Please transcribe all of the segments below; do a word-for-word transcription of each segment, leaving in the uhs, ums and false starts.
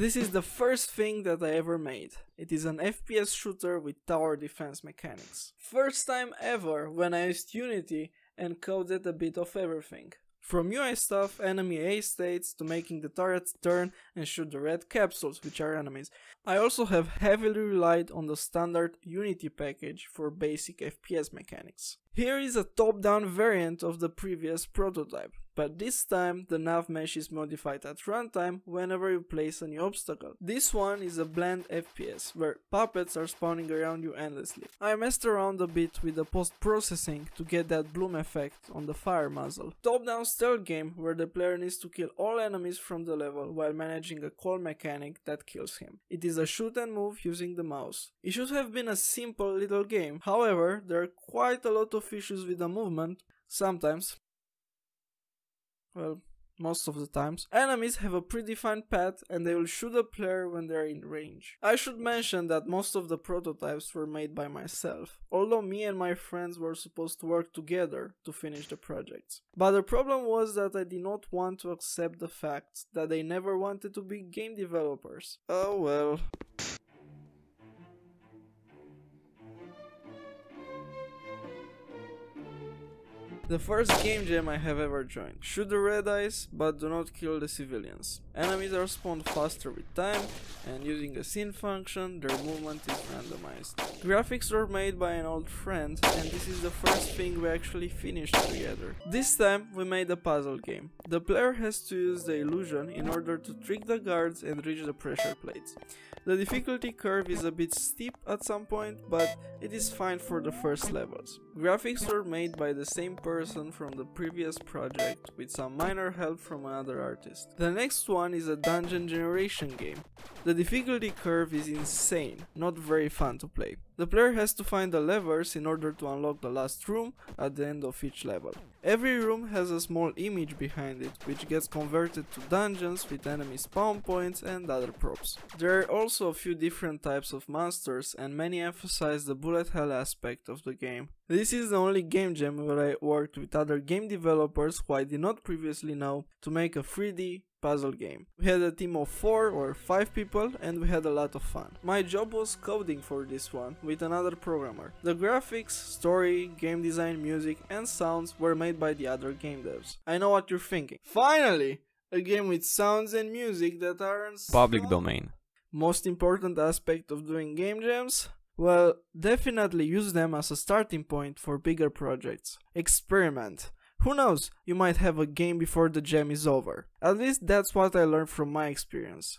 This is the first thing that I ever made. It is an F P S shooter with tower defense mechanics. First time ever when I used Unity and coded a bit of everything. From U I stuff, enemy A states, to making the turrets turn and shoot the red capsules, which are enemies. I also have heavily relied on the standard Unity package for basic F P S mechanics. Here is a top-down variant of the previous prototype, but this time the nav mesh is modified at runtime whenever you place a new obstacle. This one is a bland F P S, where puppets are spawning around you endlessly. I messed around a bit with the post-processing to get that bloom effect on the fire muzzle. Top-down stealth game where the player needs to kill all enemies from the level while managing a call mechanic that kills him. It is a shoot and move using the mouse. It should have been a simple little game, however there are quite a lot of issues with the movement. Sometimes, well, most of the times, enemies have a predefined path and they will shoot a player when they are in range. I should mention that most of the prototypes were made by myself, although me and my friends were supposed to work together to finish the projects. But the problem was that I did not want to accept the fact that they never wanted to be game developers. Oh well. The first game jam I have ever joined. Shoot the red eyes, but do not kill the civilians. Enemies are spawned faster with time, and using a scene function, their movement is randomized. Graphics were made by an old friend, and this is the first thing we actually finished together. This time we made a puzzle game. The player has to use the illusion in order to trick the guards and reach the pressure plates. The difficulty curve is a bit steep at some point, but it is fine for the first levels. Graphics were made by the same person from the previous project, with some minor help from another artist. The next one is a dungeon generation game. The difficulty curve is insane, not very fun to play. The player has to find the levers in order to unlock the last room at the end of each level. Every room has a small image behind it, which gets converted to dungeons with enemy spawn points and other props. There are also a few different types of monsters, and many emphasize the bullet hell aspect of the game. This is the only game jam where I worked with other game developers who I did not previously know to make a three D puzzle game. We had a team of four or five people and we had a lot of fun. My job was coding for this one with another programmer. The graphics, story, game design, music and sounds were made by the other game devs. I know what you're thinking. Finally! A game with sounds and music that aren't public domain. Most important aspect of doing game jams? Well, definitely use them as a starting point for bigger projects. Experiment. Who knows, you might have a game before the jam is over. At least that's what I learned from my experience.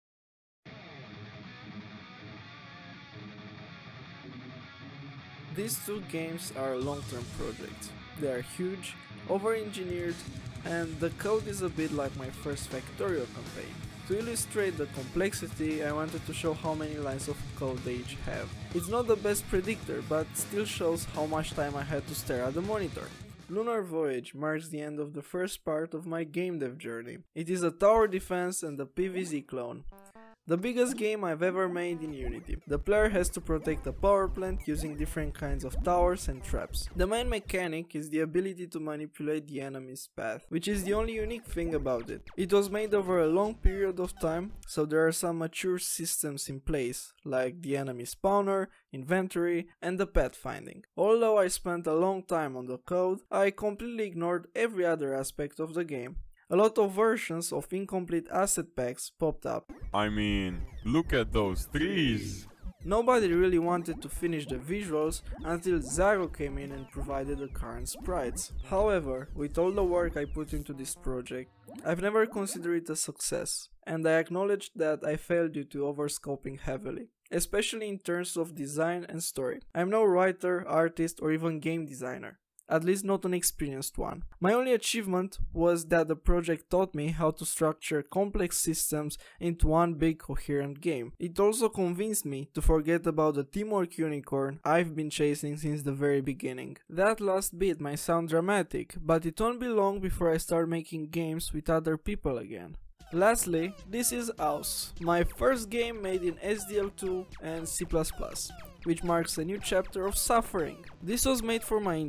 These two games are long-term projects. They are huge, over-engineered, and the code is a bit like my first Factorio campaign. To illustrate the complexity, I wanted to show how many lines of code they each have. It's not the best predictor, but still shows how much time I had to stare at the monitor. Lunar Voyage marks the end of the first part of my game dev journey. It is a tower defense and a P V Z clone. The biggest game I've ever made in Unity. The player has to protect a power plant using different kinds of towers and traps. The main mechanic is the ability to manipulate the enemy's path, which is the only unique thing about it. It was made over a long period of time, so there are some mature systems in place, like the enemy spawner, inventory, and the path finding. Although I spent a long time on the code, I completely ignored every other aspect of the game. A lot of versions of incomplete asset packs popped up. I mean, look at those trees! Nobody really wanted to finish the visuals until Zyro came in and provided the current sprites. However, with all the work I put into this project, I've never considered it a success, and I acknowledge that I failed due to overscoping heavily, especially in terms of design and story. I'm no writer, artist, or even game designer. At least not an experienced one. My only achievement was that the project taught me how to structure complex systems into one big coherent game. It also convinced me to forget about the teamwork unicorn I've been chasing since the very beginning. That last bit might sound dramatic, but it won't be long before I start making games with other people again. Lastly, this is Aus, my first game made in S D L two and C plus plus, which marks a new chapter of suffering. This was made for my intake.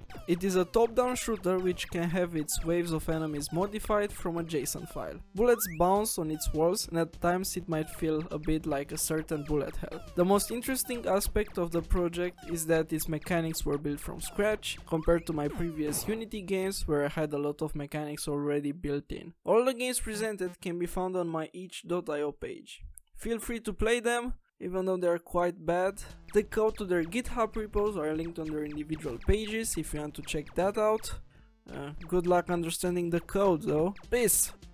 It is a top-down shooter which can have its waves of enemies modified from a JSON file. Bullets bounce on its walls and at times it might feel a bit like a certain bullet hell. The most interesting aspect of the project is that its mechanics were built from scratch compared to my previous Unity games where I had a lot of mechanics already built in. All the games presented can be found on my itch dot i o page. Feel free to play them, even though they are quite bad. The code to their GitHub repos are linked on their individual pages if you want to check that out. Uh, good luck understanding the code though. Peace!